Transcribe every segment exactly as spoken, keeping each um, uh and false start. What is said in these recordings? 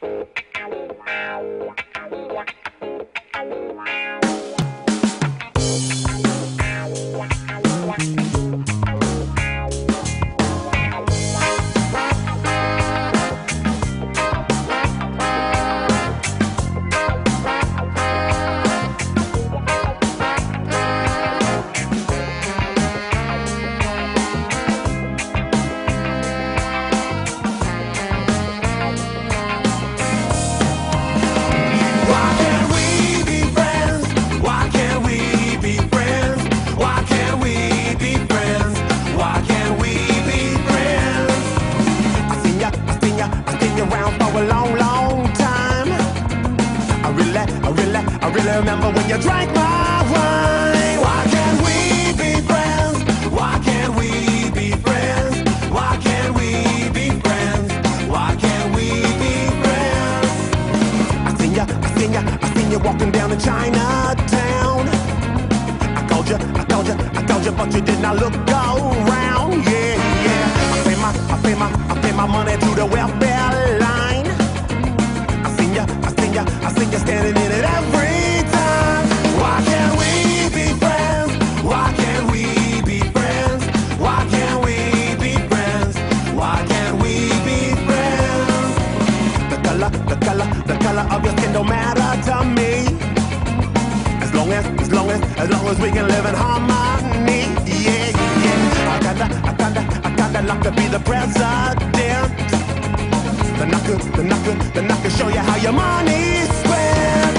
Remember when you drank my wine? Why can't we be friends? Why can't we be friends? Why can't we be friends? Why can't we be friends? I seen ya, I seen ya, I seen you walking down in Chinatown. I called you, I called you, I called you, but you did not look around. Yeah, yeah. I pay my, I pay my, I pay my money to the welfare line. I seen ya, I seen ya, I seen ya standing in it every. Why can't we be friends? Why can't we be friends? Why can't we be friends? Why can't we be friends? The color, the color, the color of your skin don't matter to me. As long as, as long as, as long as we can live in harmony. Yeah, yeah. I kinda, I kinda, I kinda like to be the president. Then I could, then I could, then I could show you how your money's spent.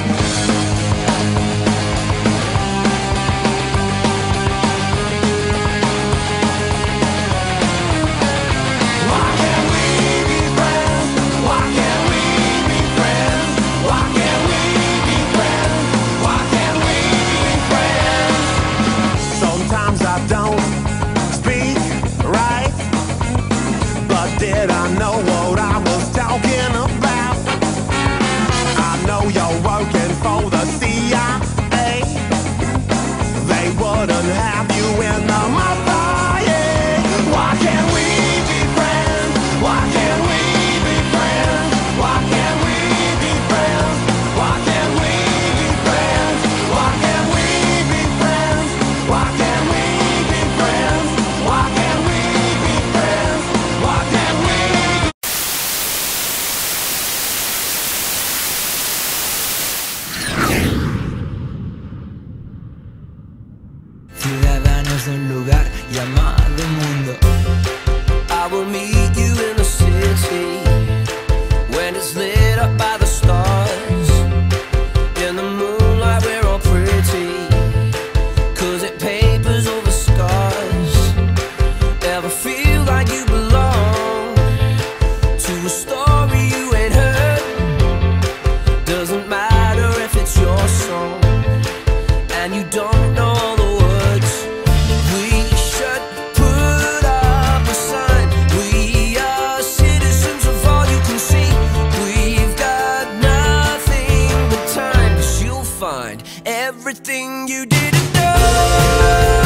Did I know what I was talking about? I know you're working for the C I A. They wouldn't have you in the mafia. Yeah. Why can't we be friends? Why can't we be friends? Why can't we be friends? Why can't we be friends? Why can't we be friends? Why can't we be friends? Why can't we be friends? Why can't we? Ciudadanos de un lugar llamado mundo. I will meet you in the city when it's lit up by the stars. In the moonlight we're all pretty, cause it papers over scars. Ever feel like you belong to a story you ain't heard? Doesn't matter if it's your song and you don't know all the words. We should put up a sign. We are citizens of all you can see. We've got nothing but time, 'cause you'll find everything you didn't know.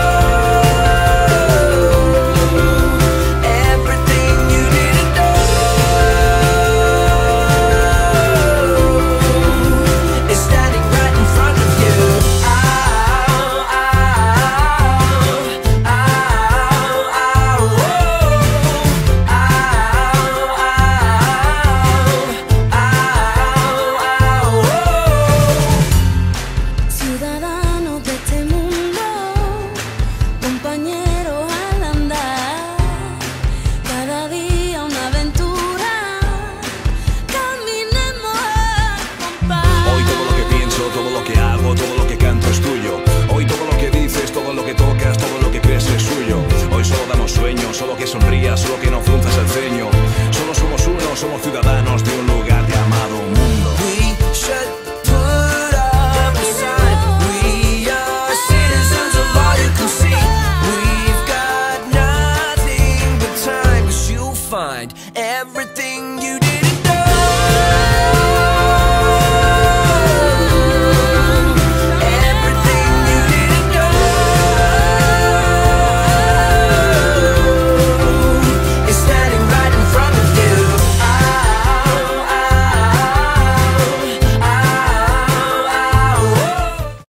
Solo que sonrías, solo que no frunzas el ceño. Solo somos uno, somos ciudadanos de un lugar llamado mundo. We should put up a sign. We are citizens of all you can see. We've got nothing but time, 'cause you'll find everything you didn't know.